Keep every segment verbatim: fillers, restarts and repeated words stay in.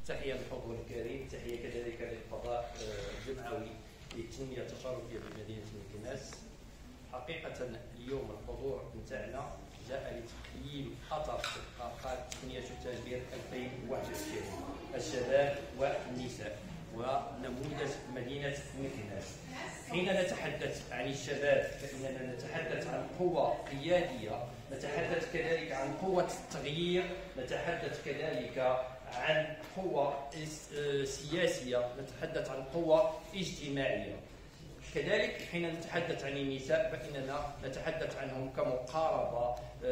تحية للحضور الكريم، تحية كذلك للقضاء الجمعوي للتنمية التشاركية بمدينة مكناس. حقيقة اليوم الحضور نتاعنا جاء لتقييم أثر استحقاقات تقنية التدبير ألفين وواحد وعشرين الشباب والنساء ونموذج مدينة مكناس. حين نتحدث عن الشباب فإننا نتحدث عن قوة قيادية، نتحدث كذلك عن قوة التغيير، نتحدث كذلك عن قوة سياسية، نتحدث عن قوة اجتماعية. كذلك حين نتحدث عن النساء فإننا نتحدث عنهم كمقاربة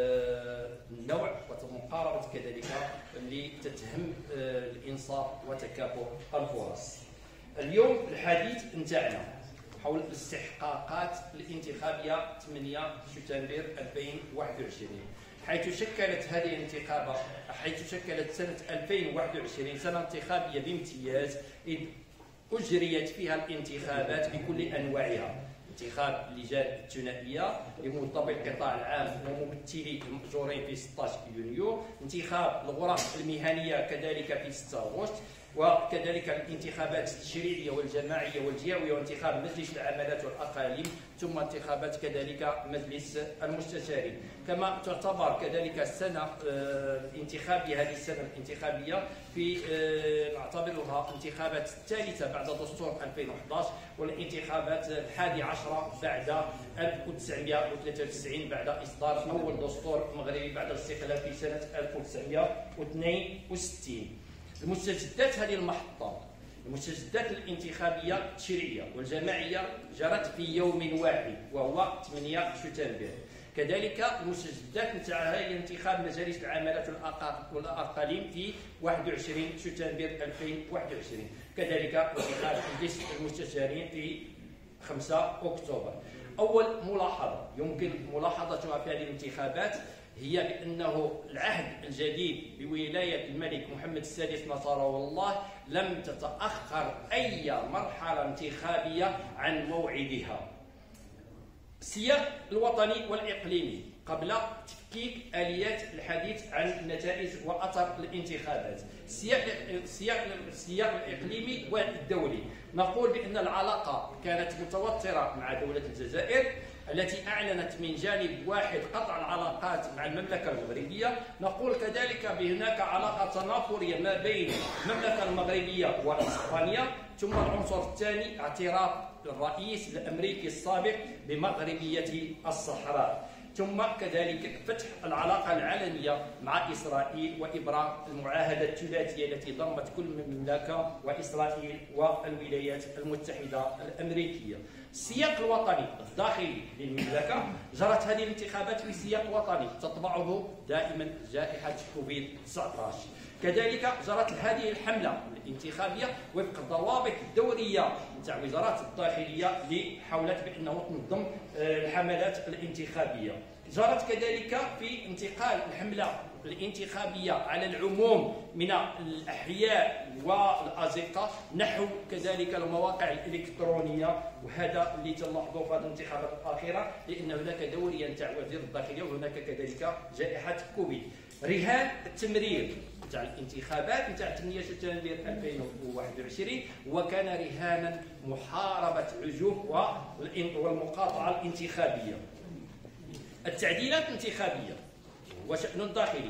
النوع ومقاربة كذلك لتتهم الإنصاف وتكافؤ الفرص. اليوم الحديث نتاعنا حول الاستحقاقات الانتخابية ثمانية سبتمبر ألفين وواحد وعشرين، حيث شكلت هذه الانتخابة حيث شكلت سنة ألفين وواحد وعشرين سنة انتخابية بامتياز، إذ أجريت فيها الانتخابات بكل أنواعها: انتخاب اللجان الثنائية لموظفي القطاع العام وممثلي المأجورين في ستة عشر يونيو، انتخاب الغرف المهنية كذلك في ستة أغسطس، وكذلك الانتخابات التشريعية والجماعية والجهوية، وانتخاب مجلس العمالات والأقاليم، ثم انتخابات كذلك مجلس المستشارين. كما تعتبر كذلك السنة الانتخابية هذه السنة الانتخابية في نعتبرها انتخابات الثالثة بعد دستور ألفين وأحد عشر، والانتخابات الحادي عشر بعد ألف وتسعمائة وثلاثة وتسعين بعد إصدار أول دستور مغربي بعد الاستقلال في سنة ألف وتسعمائة واثنين وستين. المستجدات هذه المحطة المستجدات الانتخابية التشريعية والجماعية جرت في يوم واحد وهو ثمانية سبتمبر. كذلك المستجدات نتاع هذه الانتخاب مجالس العمالات والأقاليم في واحد وعشرين سبتمبر ألفين وواحد وعشرين، كذلك انتخاب مجلس المستشارين في خمسة أكتوبر. أول ملاحظة يمكن ملاحظتها في هذه الانتخابات هي بأنه العهد الجديد بولاية الملك محمد السادس نصره الله لم تتأخر أي مرحلة انتخابية عن موعدها. السياق الوطني والإقليمي قبل تفكيك آليات الحديث عن النتائج وأثر الانتخابات. السياق السياق السياق الإقليمي والدولي، نقول بأن العلاقة كانت متوترة مع دولة الجزائر التي أعلنت من جانب واحد قطع العلاقات مع المملكة المغربية. نقول كذلك بهناك علاقة تنافرية ما بين المملكة المغربية وإسبانيا. ثم العنصر الثاني اعتراف الرئيس الأمريكي السابق بمغربية الصحراء. ثم كذلك فتح العلاقة العلنية مع إسرائيل وإبرام المعاهدة الثلاثية التي ضمت كل المملكة وإسرائيل والولايات المتحدة الأمريكية. السياق الوطني الداخلي للمملكة، جرت هذه الانتخابات في سياق وطني تطبعه دائما جائحة كوفيد تسعة عشر. كذلك جرت هذه الحملة الانتخابية وفق الضوابط الدورية نتاع وزارة الداخلية اللي حاولت بأنه تنظم الحملات الانتخابية. جرت كذلك في انتقال الحملة الانتخابية على العموم من الأحياء والأزقة نحو كذلك المواقع الإلكترونية، وهذا اللي تلاحظوا في هذه الانتخابات الأخيرة لأن هناك دورية نتاع وزير الداخلية وهناك كذلك جائحة كوفيد. رهان التمرير نتاع الانتخابات نتاع ثمانية سبتمبر ألفين وواحد وعشرين وكان رهانا محاربة عجوف والمقاطعة الانتخابية. التعديلات الانتخابية وشأن داخلي،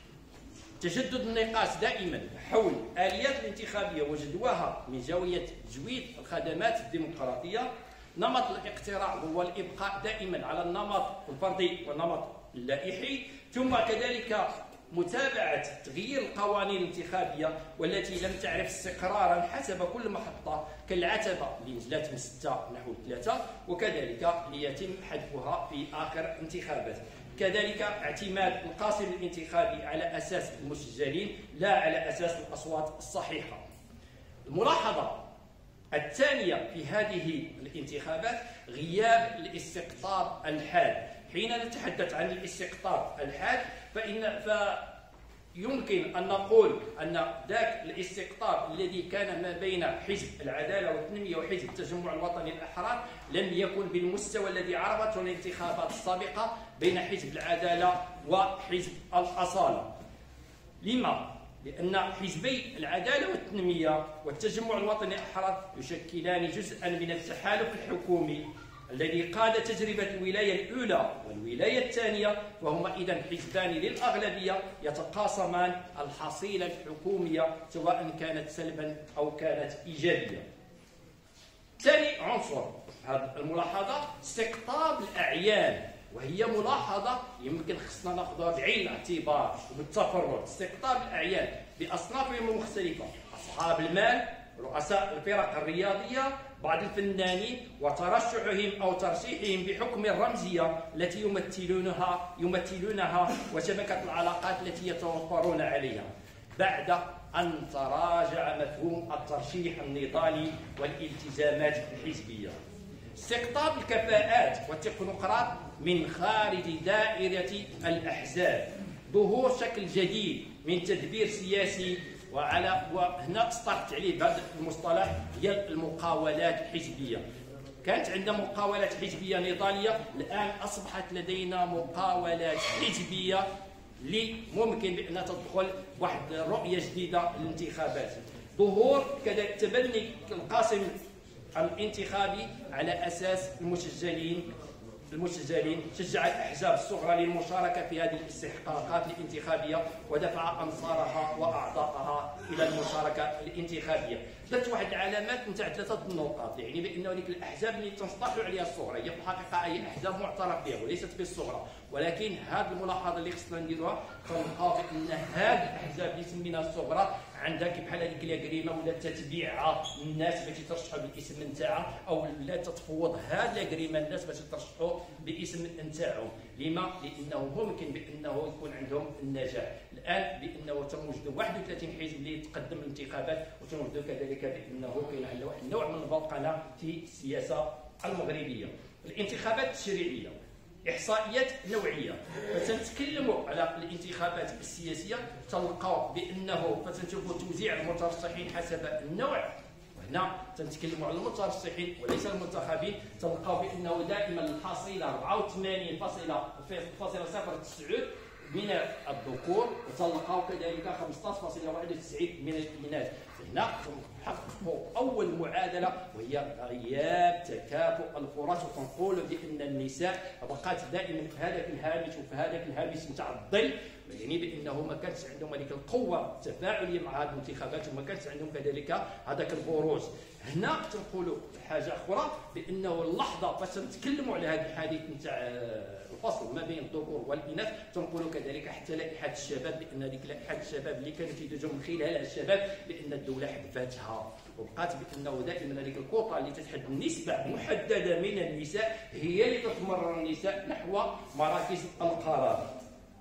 تجدد النقاش دائما حول آليات الانتخابية وجدواها من زاوية تجويد الخدمات الديمقراطية. نمط الاقتراع هو الإبقاء دائما على النمط الفردي والنمط اللائحي، ثم كذلك متابعة تغيير القوانين الانتخابية والتي لم تعرف استقرارا حسب كل محطة كالعتبة اللي نزلت من ستة نحو ثلاثة، وكذلك ليتم حذفها في آخر انتخابات. كذلك اعتماد القاسم الانتخابي على أساس المسجلين لا على أساس الأصوات الصحيحة. الملاحظة الثانية في هذه الانتخابات غياب الاستقطاب الحاد. حين نتحدث عن الاستقطاب الحاد فإن فيمكن أن نقول أن ذاك الاستقطاب الذي كان ما بين حزب العدالة والتنمية وحزب التجمع الوطني الأحرار لم يكن بالمستوى الذي عرفته الانتخابات السابقة بين حزب العدالة وحزب الأصالة. لما؟ لأن حزبي العدالة والتنمية والتجمع الوطني الأحرار يشكلان جزءا من التحالف الحكومي الذي قاد تجربة الولاية الأولى والولاية الثانية، وهما إذن حزبان للأغلبية يتقاسمان الحصيلة الحكومية سواء كانت سلبا أو كانت إيجابية. ثاني عنصر هذه الملاحظة استقطاب الأعيان، وهي ملاحظة يمكن خصنا ناخذها بعين الاعتبار وبالتفرد. استقطاب الأعيان بأصنافهم المختلفة، أصحاب المال، رؤساء الفرق الرياضية، بعض الفنانين، وترشحهم أو ترشيحهم بحكم الرمزية التي يمثلونها يمثلونها وشبكة العلاقات التي يتوفرون عليها، بعد أن تراجع مفهوم الترشيح النضالي والالتزامات الحزبية. استقطاب الكفاءات والتكنوقراط من خارج دائرة الأحزاب، ظهور شكل جديد من تدبير سياسي، وعلى وهنا استطرقت عليه بهذا المصطلح هي المقاولات الحزبية. كانت عندنا مقاولات حزبية نضالية، الآن أصبحت لدينا مقاولات حزبية اللي ممكن بأنها تدخل واحد رؤية جديدة للانتخابات. ظهور كذا تبني القاسم الانتخابي على أساس المسجلين المسجلين شجع الأحزاب الصغرى للمشاركة في هذه الاستحقاقات الانتخابية ودفع أنصارها وأعضاءها إلى المشاركة الانتخابية. درت واحد العلامات نتاع ثلاثة النقاط، يعني بأنه ديك الأحزاب اللي تنصطلح عليها الصغرى هي في الحقيقة أي أحزاب معترف بها وليست بالصغرى، ولكن هذه الملاحظة اللي خصنا نديروها كنلقاو بأن هذه الأحزاب اللي سميناها الصغرى عندها كي بحال هذيك لاكريمه ولا تتبيع الناس باش يترشحوا بالاسم نتاعها، او لا تتفوض هذه لاكريمه الناس باش يترشحوا باسم نتاعهم. لما؟ لانه ممكن بانه يكون عندهم النجاح. الان بانه تنوجدوا واحد وثلاثين حزب اللي يتقدم للانتخابات، وتنوجدوا كذلك بانه كاين عندنا واحد النوع من البلقنه في السياسه المغربيه. الانتخابات التشريعيه إحصائيات نوعية، فتنتكلموا على الانتخابات السياسية تلقاو بأنه فتنشوفوا توزيع المترشحين حسب النوع، وهنا تنتكلموا على المترشحين وليس المنتخبين، تلقاو بأنه دائما الحصيلة أربعة وثمانين فاصلة صفر تسعة من الذكور، وتلقاو كذلك خمسطاش فاصلة واحد وتسعين من الإناث. هنا تنحققوا أول معادلة وهي غياب تكافؤ الفرص، وتنقول بأن النساء بقات دائما في هذاك الهامش وفي هذاك الهامش نتاع الظل، يعني بأنه ما كانتش عندهم هذيك القوة التفاعلية مع هذه الانتخابات وما كانتش عندهم كذلك هذاك البروز. هنا تنقولوا حاجة أخرى بأنه اللحظة فاش نتكلموا على هذا الحديث نتاع الفصل ما بين الذكور والإناث، تنقولوا كذلك حتى لائحة الشباب بأن هذيك لائحة الشباب اللي كانت تدجوا من خلالها الشباب بأن الدولة حذفتها، وبقات بأنه دائما هذيك الكوطة اللي تتحدد نسبة محددة من النساء هي اللي تتمرر النساء نحو مراكز القرار.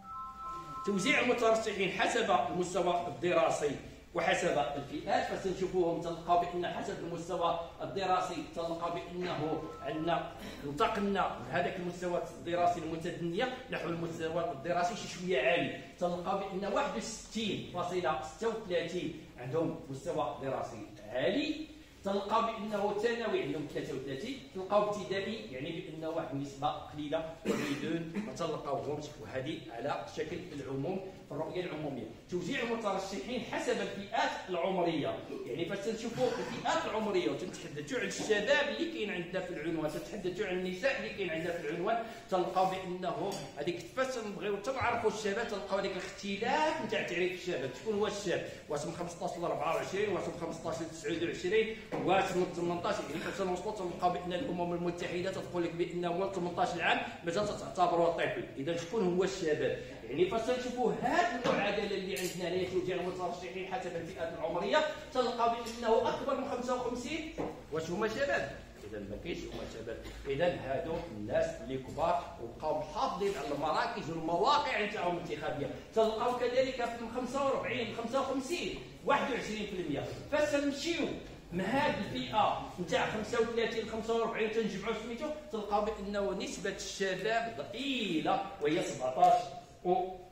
توزيع المترشحين حسب المستوى الدراسي وحسب الفئات، فسنشوفوهم تلقاو بان حسب المستوى الدراسي تلقاو بانه عندنا انتقلنا من هذاك المستوى الدراسي المتدنيه نحو المستوى الدراسي شي شويه عالي، تلقاو بان واحد وستين فاصلة ستة وثلاثين عندهم مستوى دراسي عالي، تلقاو بانه ثانوي عندهم ثلاثة وثلاثين، تلقاو ابتدائي يعني بانه واحد النسبه قليله وبدون ما تلقاوهمش، وهذه على شكل العموم في الرؤيه العموميه. توزيع المترشحين حسب الفئات العمريه، يعني فاش تنشوفوا الفئات العمريه وتتحدثوا على الشباب اللي كاين عندنا في العنوان، تتحدثوا على النساء اللي كاين عندنا في العنوان، تلقاو بانه هذيك فاش نبغيو تعرفوا الشباب تلقاو هذيك الاختلاف نتاع تعريف الشباب، شكون هو الشاب؟ واش من خمسطاش ل أربعة وعشرين، واش من خمسطاش ل تسعة وعشرين، واش من ثمنطاش؟ يعني فاش نوصلوا تلقاو بان الامم المتحده تقول لك بان هو ثمنطاش عام مازال تعتبروه طفل، اذا شكون هو الشباب؟ يعني فاش تنشوفوا هذه المعادله اللي عندنا اللي هي توزيع المترشحين حسب الفئات العمريه، تلقاو بانه اكبر من خمسة وخمسين واش هما شباب؟ اذا ما كاينش هما شباب، اذا هادو الناس اللي كبار وبقاو محافظين على المراكز والمواقع نتاعهم الانتخابيه، تلقاو كذلك في خمسة وأربعين خمسة وخمسين واحد وعشرين بالمئة. فاش تمشيو من هذه الفئه نتاع خمسة وثلاثين ل خمسة وأربعين تنجمعوا سميتو، تلقاو بانه نسبه الشباب ضئيله وهي سبعطاش، و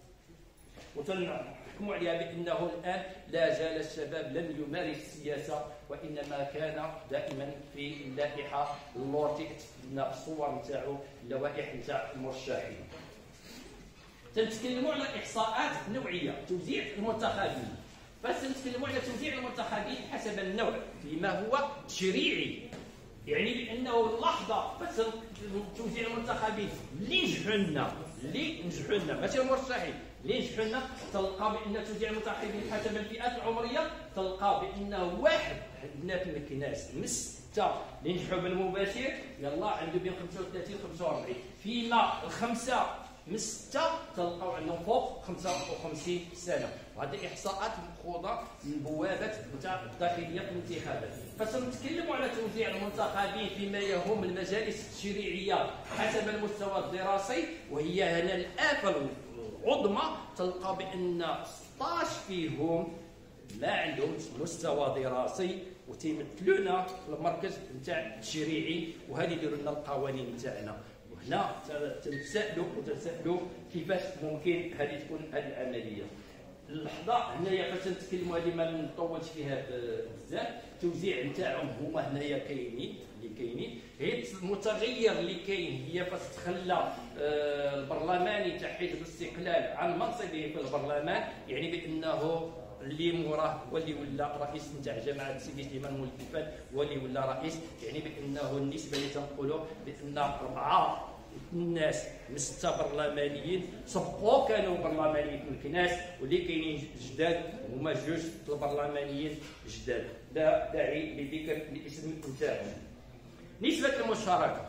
وتنحكموا عليها بانه الان لا زال الشباب لم يمارس السياسه، وانما كان دائما في اللائحه اللورتي لنا الصور نتاعو اللوائح نتاع المرشحين. تنتكلموا على احصاءات نوعيه، توزيع المنتخبين، فسنتكلموا على توزيع المنتخبين حسب النوع فيما هو تشريعي، يعني بانه اللحظه فاش توزيع المنتخبين اللي نجحوا لنا اللي نجحوا لنا ماشي المرشحين اللي نجحوا لنا، تلقى بان توزيع المنتخبين حسب الفئات العمريه تلقى بانه واحد عندنا في مكناس من سته اللي نجحوا بالمباشر يلا عنده بين خمسة وثلاثين خمسة وأربعين، فيما الخمسه من سته تلقاو عندهم فوق خمسة وخمسين سنه، وهذه احصاءات مأخوذه من البوابات نتاع الداخليه في الانتخابات. فسنتكلموا على توزيع المنتخبين فيما يهم المجالس التشريعيه حسب المستوى الدراسي، وهي هنا الآفة العظمى تلقى بان ستة عشر فيهم ما عندهم مستوى دراسي وتيمثلونا في المركز نتاع التشريعي، وهذه يديروا لنا القوانين نتاعنا. وهنا تنتسائلوا وتتسائلوا كيفاش ممكن هذه تكون هذه العمليه. اللحظه هنايا فاش نتكلموا هذه ما نطولش فيها بزاف، التوزيع نتاعهم هما هنايا كاينين اللي كاينين، هي المتغير اللي كاين هي فاش تخلى البرلماني تاع حزب الاستقلال عن منصبه في البرلمان، يعني بانه اللي موراه واللي ولا رئيس نتاع جماعه سيدي سليمان مولكفان واللي ولا رئيس، يعني بانه النسبه اللي تنقولوا بان اربعه الناس من سته برلمانيين سبقوا كانوا برلمانيين في الكناس، واللي كاينين جداد هما جوج البرلمانيين جداد، لا داعي لذكر الاسم نتاعهم. نسبه المشاركه،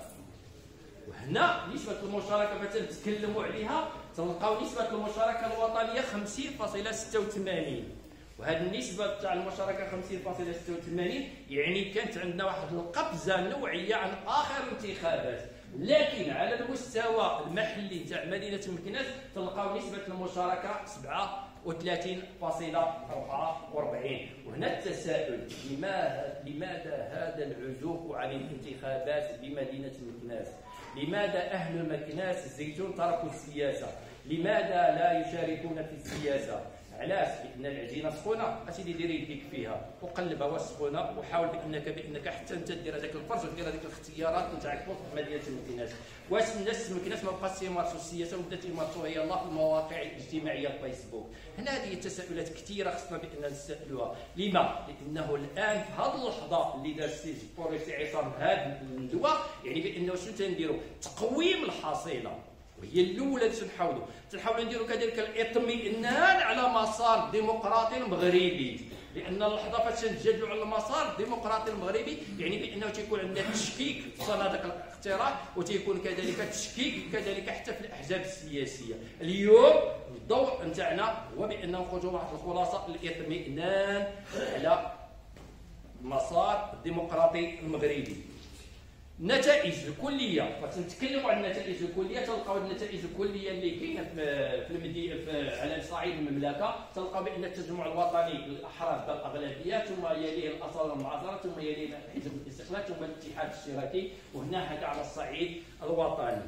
وهنا نسبه المشاركه فتنتكلموا عليها تلقاو نسبه المشاركه الوطنيه خمسين فاصلة ستة وثمانين، وهذه النسبه تاع المشاركه خمسين فاصلة ستة وثمانين يعني كانت عندنا واحد القفزه نوعيه عن اخر الانتخابات، لكن على المستوى المحلي تاع مدينه مكناس تلقاو نسبه المشاركه سبعة وثلاثين فاصلة أربعة وأربعين. وهنا التساؤل، لماذا لماذا هذا العزوف عن الانتخابات بمدينه مكناس؟ لماذا اهل مكناس الزيتون تركوا السياسه؟ لماذا لا يشاركون في السياسه؟ علاش؟ لان العجينه سخونه، اسيدي دير يديك فيها وقلبها واش سخونه، وحاول بانك بانك حتى انت دير هذاك الفرج ودير هذيك الاختيارات نتاعك في مدينه مكناس. واش الناس مكناس ما بقاش يمارسوا السياسه وبدات يمارسوها يلاه في المواقع الاجتماعيه الفيسبوك؟ هنا هذه تساؤلات كثيره خصنا بان نسالوها. لما؟ لانه الان في هذه اللحظه اللي دار السي بوليسي عصام هذه الندوه، يعني بانه شنو تنديروا؟ تقويم الحصيله، وهي الاولى اللي تنحاولوا تنحاولوا نديروا كذلك الاطمئنان على مسار ديمقراطي مغربي، لان اللحظه فاش نتجادلوا على المسار الديمقراطي المغربي يعني بانه تيكون عندنا تشكيك في صناديق الاقتراع، وتيكون كذلك تشكيك كذلك حتى في الاحزاب السياسيه. اليوم الدور نتاعنا هو بان نخرجوا واحد الخلاصه الاطمئنان على المسار الديمقراطي المغربي. النتائج الكليه، فتنتكلموا على النتائج الكليه تلقاو النتائج الكليه اللي كاينه في المدينه على صعيد المملكه، تلقاو بان التجمع الوطني الاحرار بالاغلبيه، ثم يليه الاصاله المعاصره، ثم يليه حزب الاستقلال، ثم الاتحاد الاشتراكي، وهنا هذا على الصعيد الوطني.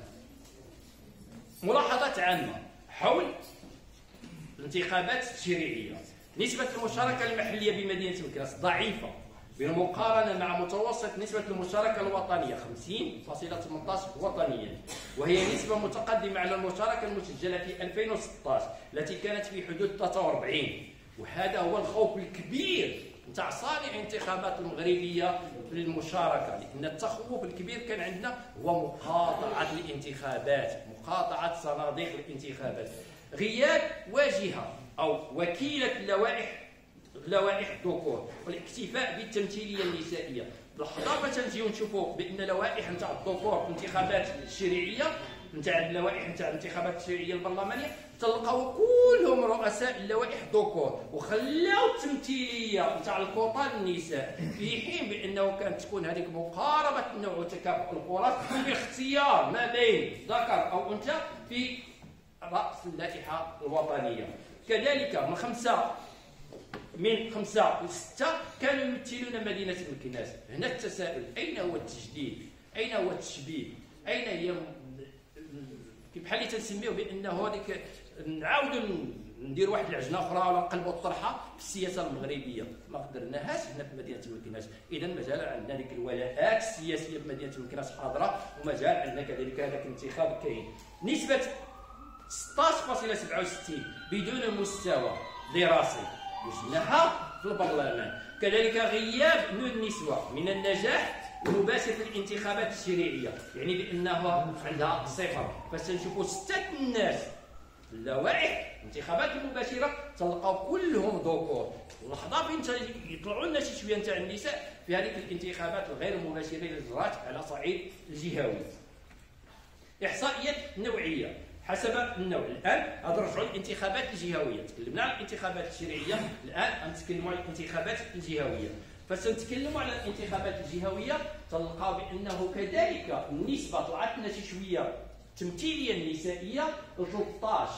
ملاحظات عامه حول الانتخابات التشريعيه، نسبه المشاركه المحليه بمدينه مكناس ضعيفه بالمقارنة مع متوسط نسبة المشاركة الوطنية خمسين فاصلة ثمانية عشر وطنيا، وهي نسبة متقدمة على المشاركة المسجلة في ألفين وستة عشر التي كانت في حدود ثلاثة وأربعين. وهذا هو الخوف الكبير نتاع صانع الانتخابات المغربية للمشاركة، لأن التخوف الكبير كان عندنا هو مقاطعة الانتخابات، مقاطعة صناديق الانتخابات، غياب واجهة أو وكيلة اللوائح لوائح الذكور والاكتفاء بالتمثيليه النسائيه. لحظه تنجيو نشوفوا بان لوائح نتاع الذكور في الانتخابات التشريعيه نتاع اللوائح نتاع الانتخابات التشريعيه البرلمانيه تلقاو كلهم رؤساء اللوائح ذكور، وخلاو التمثيليه نتاع الكوطه للنساء، في حين بانه كانت تكون هذيك مقاربه النوع وتكافؤ الفرص باختيار ما بين ذكر او انثى في راس اللائحه الوطنيه. كذلك من خمسه من خمسة لستة كانوا يمثلون مدينة مكناس. هنا التساؤل، أين هو التجديد؟ أين هو التشبيه؟ أين هي كيف بحال اللي تنسميوه بأنه هذيك نعاودوا ندير واحد العجنة أخرى ولا نقلبوا الطرحة في السياسة المغربية؟ ما قدرناهاش هنا في مدينة مكناس. إذا مازال عندنا ديك الولاءات السياسية في مدينة مكناس حاضرة، ومازال عندنا كذلك هذاك الانتخاب كاين. نسبة ستة عشر فاصلة سبعة وستين بدون مستوى دراسي، وشفناها في البرلمان. كذلك غياب النسوة من النجاح المباشر في الانتخابات التشريعيه، يعني بانها عندها صفر. فسنشوفوا سته الناس في اللوائح الانتخابات المباشره تلقاو كلهم ذكور. اللحظه فين يطلعوا لنا شي شويه نتاع النساء في هذيك الانتخابات الغير مباشره اللي جرات على صعيد الجهوي. احصائيات نوعيه حسب النوع. الان غنرجعوا للانتخابات الجهويه، تكلمنا عن الانتخابات التشريعيه، الان غنتكلموا على الانتخابات الجهويه. فسنتكلموا على الانتخابات الجهويه تلقاو بانه كذلك النسبه طلعت لنا شي شويه تمثيليه نسائيه ثلاثطاش،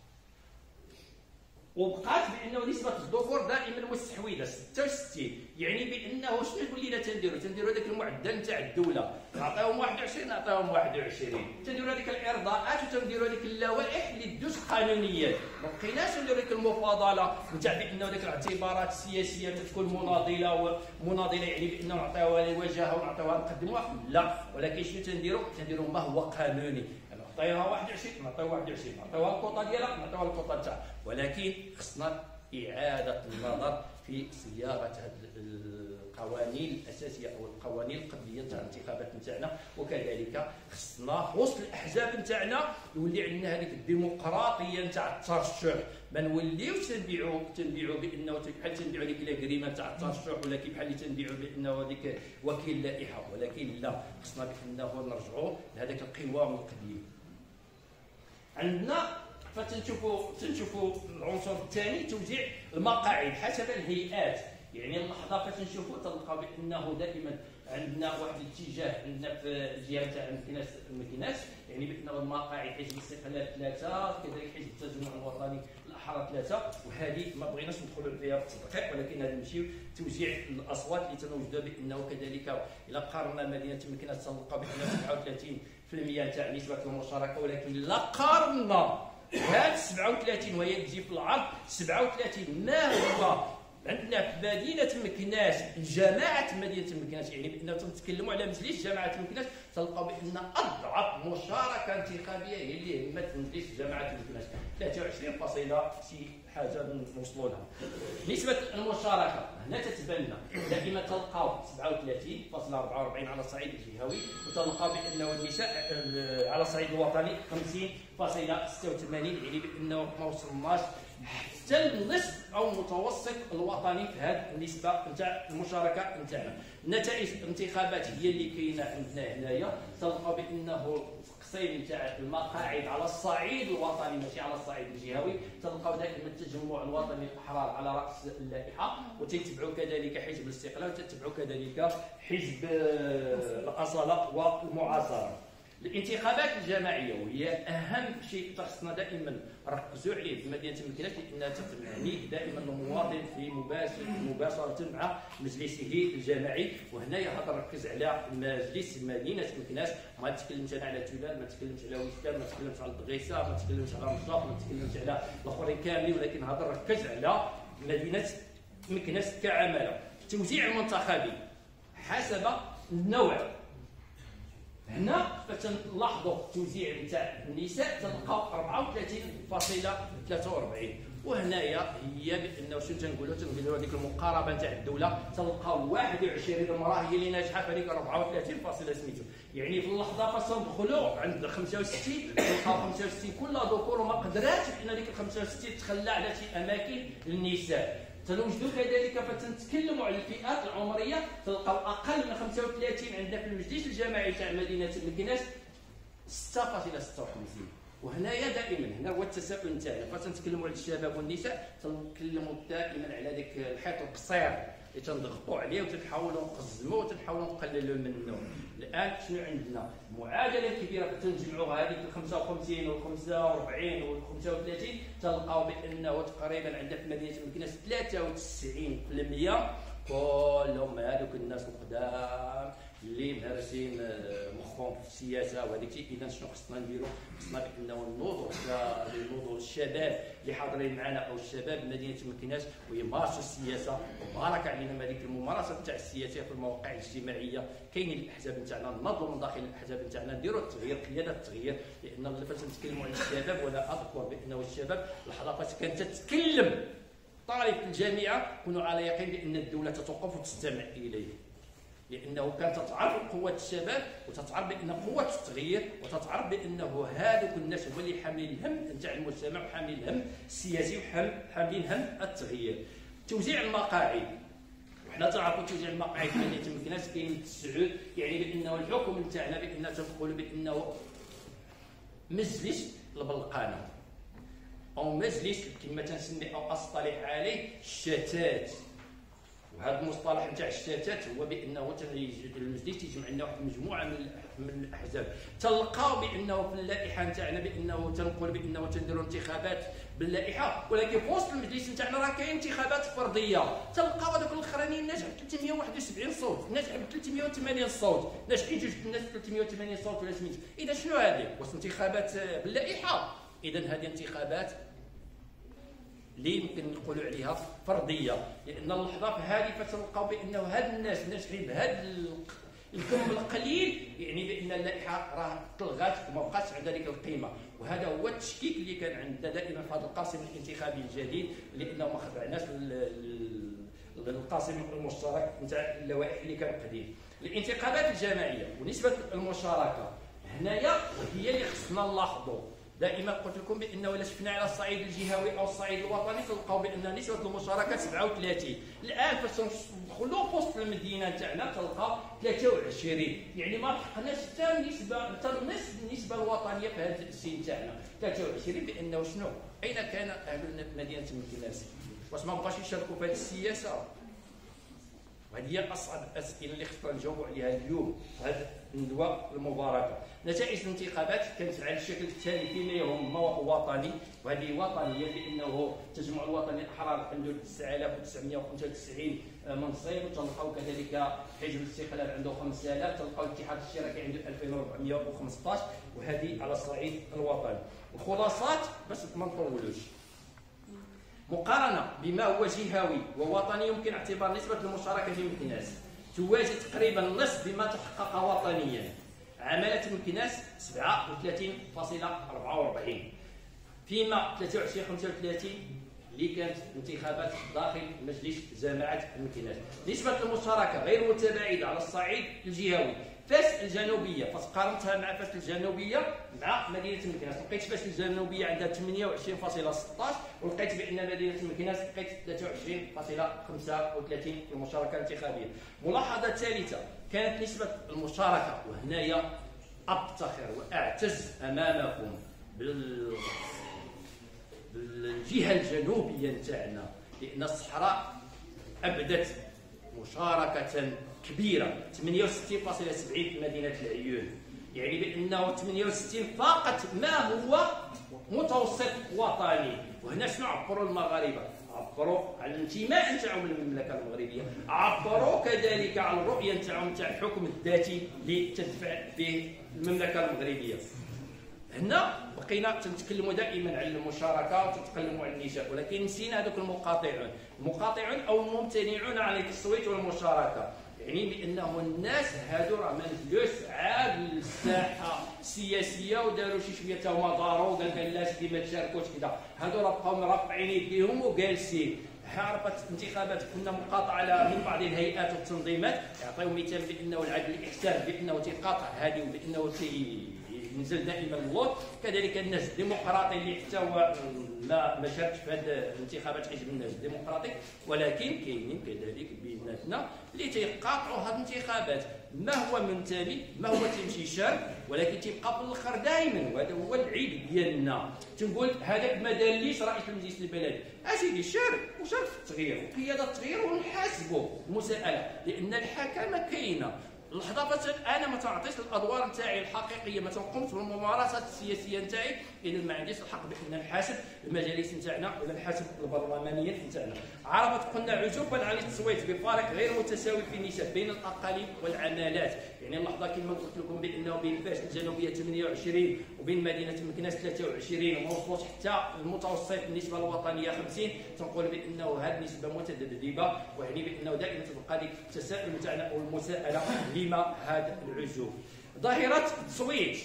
وبقات بانه نسبه الذكور دائما والسحويده ستة وستين. يعني بانه شنو ولينا تنديروا تنديروا هذاك المعدل نتاع الدوله، نعطيهم واحد وعشرين نعطيهم واحد وعشرين، تنديروا هذيك الارضاءات وتنديروا هذيك اللوائح اللي دوز قانونيات. ما بقيناش نديروا هذيك المفاضله نتاع بانه هذيك الاعتبارات السياسيه تكون مناضله ومناضله، يعني بانه نعطيوها لوجهها ونعطيوها نقدموها، لا. ولكن شنو تنديروا تنديروا ما هو قانوني. نعطيوها واحد وعشرين نعطيوها واحد وعشرين، نعطيوها الكوطه ديالها نعطيوها الكوطه تاعها. ولكن خصنا اعاده النظر في صياغه هذه القوانين الاساسيه او القوانين القبليه تاع الانتخابات نتاعنا. وكذلك خصنا وسط الاحزاب نتاعنا يولي عندنا هذيك الديمقراطيه نتاع الترشح، ما نوليوش تنبيعوا تنبيعوا بانه بحال تنبيعوا ديك الاغريمه تاع الترشح، ولا كي بحال اللي تنبيعوا بانه هذيك وكيل لائحه. ولكن لا، خصنا بانه نرجعوا لهذاك القوام القديم. عندنا فتنشوفوا تنشوفوا العنصر الثاني توزيع المقاعد حسب الهيئات. يعني اللحظه فتنشوفوا تلقاو بانه دائما عندنا واحد الاتجاه عندنا في الجهه تاع المكناس المكناس يعني بانه المقاعد حزب الاستقلال ثلاثه، كذلك حزب التجمع الوطني الاحرار ثلاثه. وهذه ما بغيناش ندخلوا فيها بالتدقيق، ولكن هذا نمشيو توزيع الاصوات اللي تنوجدوا بانه كذلك الى قارنا مدينه المكناس تلقى بانه سبعة وثلاثين بالمئة تاع نسبه المشاركه. ولكن لا قارنا هذه سبعة وثلاثين وهي تجي في العرض سبعة وثلاثين ما هو عندنا في مدينه مكناس جماعه مدينه مكناس، يعني بانه تنتكلموا على مجلس جماعه مكناس تلقاو بان اضعف مشاركه انتخابيه هي اللي همت مجلس جماعه مكناس ثلاثة وعشرين فاصلة شي حاجه نوصلوا لها. نسبه المشاركه هنا تتبان لنا دائما تلقاو سبعة وثلاثين فاصلة أربعة وأربعين على الصعيد الجهوي، وتلقاو بانه النساء على الصعيد الوطني خمسين فاصلة ستة وثمانين، يعني بانه ما وصلناش حتى النصف او المتوسط الوطني في هذه النسبه نتاع المشاركه نتاعنا. نتائج الانتخابات هي اللي كاينه عندنا هنايا، تلقاو بانه التقسيم نتاع المقاعد على الصعيد الوطني ماشي على الصعيد الجهوي، تلقاو دائما التجمع الوطني الاحرار على راس اللائحه، وتتبعوا كذلك حزب الاستقلال، وتتبعوا كذلك حزب الاصاله والمعاصره. الانتخابات الجماعيه وهي اهم شيء خصنا دائما نركزوا عليه في مدينه مكناس، لانها تعني دائما المواطن في مباشر مباشره مع مجلسه الجماعي. وهنايا هذا نركز على مجلس مدينه مكناس، ما تكلمش انا على تولان، ما تكلمش على وستان، ما تكلمش على الدغيسه، ما تكلمش على مصداق، ما تكلمش على الاخرين كاملين، ولكن هذا نركز على مدينه مكناس كعمله. توزيع المنتخبي حسب النوع. هنا فتنلاحظوا التوزيع نتاع النساء تلقاو أربعة وثلاثين فاصلة ثلاثة وأربعين، وهنايا هي بانه شنو تنقولوا تنقولوا هذيك المقاربه نتاع الدوله تلقاو واحد وعشرين امراه هي اللي ناجحه في هذيك أربعة وثلاثين فاصلة سميتو. يعني في اللحظه فاش ندخلوا عند خمسة وستين تلقاو خمسة وستين كلها ذكور، وما قدراتش ان هذيك خمسة وستين تخلى على شي اماكن للنساء. تنوجدوا كذلك فتنتكلموا على الفئات العمريه تلقاو اقل من خمسة وثلاثين عندنا في المجلس الجماعي تاع مدينه مكناس ستة فاصلة ستة وخمسين. وهنايا دائما هنا هو التساؤل نتاعنا فتنتكلموا على الشباب والنساء تنتكلموا دائما على ذاك الحيط القصير اللي تنضغطوا عليه وتنحاولوا نقزموه وتنحاولوا نقللوا منه. الان شنو عندنا؟ معادله كبيره فتنجمعوا هذيك ال خمسة وخمسين وال خمسة وأربعين وال خمسة وثلاثين تلقاو بانه تقريبا عندنا في مدينه مكناس ثلاثة وتسعين بالمئة كلهم هذوك الناس القدام اللي مهرسين مخهم في السياسه وهذيك الشيء. اذا شنو خصنا نديروا؟ خصنا بانه نوضوا نوضوا الشباب اللي حاضرين معنا او الشباب مدينه مكناس ويمارسوا السياسه. وبارك علينا هذيك الممارسه تاع السياسه في المواقع الاجتماعيه. كاينين الاحزاب نتاعنا ننظموا من داخل الاحزاب نتاعنا نديروا التغيير قياده التغيير، لان فاش نتكلموا على الشباب ولا اذكر بانه الشباب لحظه فاش كانت تتكلم طالب في الجامعه كونوا على يقين بان الدوله تتوقف وتستمع اليه، لانه كانت تتعرف قوه الشباب وتتعرف بان قوه التغيير وتتعرف بانه هذوك الناس هما اللي حاملين الهم نتاع المجتمع وحاملين الهم السياسي وحاملين هم التغيير. توزيع المقاعد، وحنا تعرفوا توزيع المقاعد في مدينه مكناس كاين تسعود، يعني بانه الحكم نتاعنا بان تنقول بانه مجلس البلقانه او مجلس كما تنسمي او اصطلح عليه الشتات. وهذا المصطلح نتاع الشتات هو بانه المجلس تيجمع لنا واحد المجموعه من من الاحزاب. تلقاو بانه في اللائحه نتاعنا بانه تنقول بانه تنديروا انتخابات باللائحه، ولكن في وسط المجلس نتاعنا راه كاين انتخابات فرديه. تلقاو هذوك الاخرانيين ناجح ب ثلاثمائة وواحد وسبعين صوت، ناجح ب ثلاثمائة وثمانين صوت، ناجحين جوج الناس ثلاثمائة وثمانين صوت ولا سميتو. اذا شنو هذه؟ واش انتخابات باللائحه؟ اذا هذه انتخابات اللي يمكن نقولوا عليها فرديه، لان اللحظه في هذه فتلقاو بانه هاد الناس ناجحين بهذا الكم القليل، يعني بان اللائحه راه تلغات وما بقاش عندها ديك القيمه. وهذا هو التشكيك اللي كان عندنا دائما في هذا القاسم الانتخابي الجديد، لانه ما خضعناش للقاسم المشترك نتاع اللوائح اللي كان قديم. الانتخابات الجماعيه ونسبه المشاركه هنايا هي اللي خصنا نلاحظوا. دائما قلت لكم بانه الا شفنا على الصعيد الجهوي او الصعيد الوطني تلقاو بان نسبه المشاركه سبعة وثلاثين. الان فاش ندخلوا في وسط المدينه تاعنا تلقاو ثلاثة وعشرين، يعني ما لحقناش حتى نسبه حتى نصف النسبه الوطنيه في هذا السن تاعنا ثلاثة وعشرين. بانه شنو؟ اين كان اهل مدينه مكناس؟ واش ما بقاش يشاركوا في هذه السياسه؟ وهذه هي اصعب الاسئله اللي خصنا نجاوبوا عليها اليوم هذه الندوه المباركه. نتائج الانتخابات كانت على الشكل التالي فيما يهم وطني، وهذه وطنيه لانه التجمع الوطني الاحرار عنده تسعة آلاف وتسعمائة وخمسة وتسعين منصب، وتلقاو كذلك حزب الاستقلال عنده خمسة آلاف، تلقاو الاتحاد الاشتراكي عنده ألفين وأربعمائة وخمسطاش، وهذه على الصعيد الوطني. الخلاصات باش ما نطولوش، مقارنه بما هو جهوي ووطني يمكن اعتبار نسبه المشاركه في مكناس توازي تقريبا نصف بما تحقق وطنيا. عملت مكناس سبعة وثلاثين فاصلة أربعة وأربعين، فيما ثلاثة وعشرين خمسة وثلاثين اللي كانت انتخابات داخل مجلس جماعه مكناس. نسبه المشاركه غير متباعده على الصعيد الجهوي. فاس الجنوبيه فاش قارنتها مع فاس الجنوبيه مع مدينه مكناس لقيت فاس الجنوبيه عندها ثمانية وعشرين فاصلة ستة عشر، ولقيت بان مدينه مكناس لقيت ثلاثة وعشرين فاصلة خمسة وثلاثين في المشاركه الانتخابيه. ملاحظه ثالثه، كانت نسبه المشاركه، وهنايا ابتخر واعتز امامكم بال بالجهه الجنوبيه نتاعنا، لان الصحراء ابدت مشاركه كبيره ثمانية وستين فاصلة سبعين في مدينه العيون، يعني بانه ثمانية وستين فاقت ما هو متوسط وطني. وهنا شنو عبروا المغاربه؟ عبروا على الانتماء نتاعهم للمملكه المغربيه، عبروا كذلك على الرؤيه نتاعهم نتاع الحكم الذاتي اللي تدفع به المملكه المغربيه. هنا بقينا تنتكلموا دائما على المشاركه وتتكلموا على النساء، ولكن نسينا هذوك المقاطعون، المقاطعون او الممتنعون عن التصويت والمشاركه، يعني بانه الناس هادو راه ما نزلوش عاد للساحه السياسيه وداروا شي شويه تا هما داروا وقال لك لا سيدي ما تشاركوش كذا، هادو راه بقاو مرفعين يديهم وجالسين. عرفت انتخابات كنا مقاطعه من بعض الهيئات والتنظيمات، يعطيو مثال بانه العدل الاحسان بانه تيقاطع هذه وبانه تي نزل دائما اللوط، كذلك الناس الديمقراطي اللي حتى هو ما ما شاركش في هذه الانتخابات حزب الناس الديمقراطي، ولكن كاينين كذلك بيناتنا اللي تيقاطعوا هذه الانتخابات، ما هو منتمي ما هو تيمشي شارك، ولكن تيبقى في الاخر دائما، وهذا هو العيب ديالنا. تنقول هذاك ما دارليش رئيس المجلس البلدي، اسيدي شارك وشارك في التغيير وقياده التغيير ونحاسبوا المساءله، لان الحكمه كاينه. اللحظه فاش انا ما تعطيش الادوار نتاعي الحقيقيه، ما تنقومش بالممارسات السياسيه نتاعي، اذا ما عنديش الحق بان نحاسب المجالس نتاعنا ولا نحاسب البرلمانيات نتاعنا. عرفت قلنا عجوبا على التصويت بفارق غير متساوي في النسب بين الاقاليم والعمالات، يعني اللحظه كما قلت لكم بانه بين فاس الجنوبيه ثمانية وعشرين وبين مدينه مكناس ثلاثة وعشرين وما وصلوش حتى المتوسط النسبه الوطنيه خمسين، تنقول بانه هذه النسبه متذبذبه، ويعني بانه دائما تبقى ديك التساؤل نتاعنا او المساءله لما هذا العزوف. ظاهره التصويت،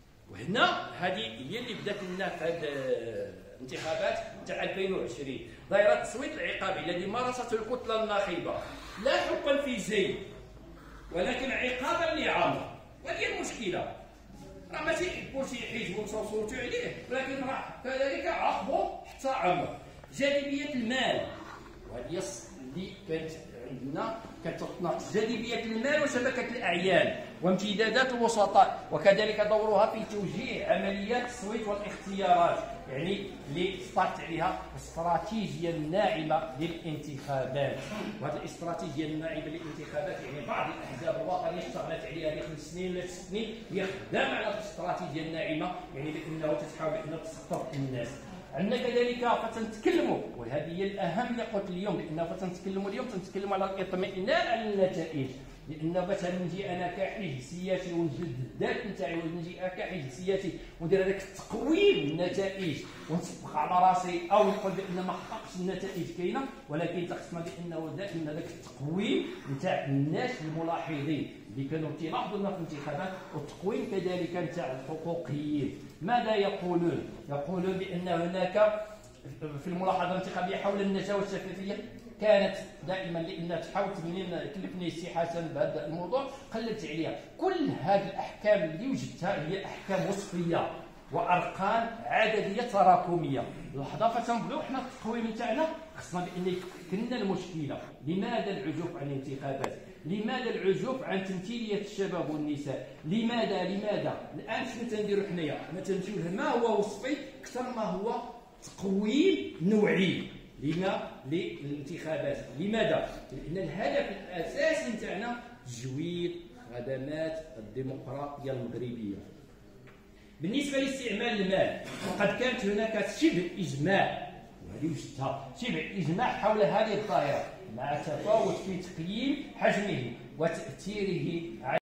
وهنا هذه هي اللي بدات لنا في هذه الانتخابات تاع ألفين وعشرين. دائرة التصويت العقابي الذي مارسته الكتلة الناخبة لا حكما في زيد ولكن عقابا لعمر. وهذه المشكلة، راه ما تيحبوش يحيجبوا وصوتوا عليه، ولكن راه كذلك عاقبوا حتى عمر. جاذبية المال، وهذه اللي كانت عندنا كتناقش جاذبية المال وشبكة الأعيان وامتدادات الوسطاء، وكذلك دورها في توجيه عمليات التصويت والاختيارات، يعني اللي اصطلحت عليها الاستراتيجية الناعمة للانتخابات. وهذه الاستراتيجية الناعمة للانتخابات يعني بعض الأحزاب الوطنية اشتغلت عليها هذه خمس سنين ولا ست سنين، هي خدامة على الاستراتيجية الناعمة، يعني بأنه تتحاول أنها تستقطب الناس. عندنا كذلك فتنتكلموا، وهذه هي الاهم اللي قلت اليوم، لانه فتنتكلموا اليوم تنتكلموا على الاطمئنان على النتائج، لان مثلا نجي انا كحزب سياسي ونجد الذات نتاعي، ونجي كحزب سياسي وندير هذاك التقويم النتائج ونصبغ على راسي او نقول بان ما حققتش النتائج كاينه، ولكن تقسم بانه دائما هذاك التقويم نتاع الناس الملاحظين اللي كانوا تيلاحظوا لنا في الانتخابات، والتقويم كذلك نتاع الحقوقيين. ماذا يقولون؟ يقولون بان هناك في الملاحظه الانتخابيه حول النزاهه والشفافيه كانت دائما، لان تحاول منين كلفني السي حسن بهذا الموضوع قلبت عليها، كل هذه الاحكام اللي وجدتها هي احكام وصفيه وارقام عدديه تراكميه. لحظه فتنبداو حنا التقويم نتاعنا خصنا بان كنا المشكله. لماذا العزوف عن الانتخابات؟ لماذا العزوف عن تمثيليه الشباب والنساء؟ لماذا لماذا الان شنو تنديروا حنايا؟ حنا تنمشيو ما هو وصفي اكثر ما هو تقويم نوعي لما للانتخابات. لماذا؟ لان الهدف الاساسي نتاعنا تجويد خدمات الديمقراطيه المغربيه. بالنسبه لاستعمال المال، وقد كانت هناك شبه اجماع، وهذه وجدتها شبه اجماع حول هذه الظاهره، مع تفاوت في تقييم حجمه وتاثيره على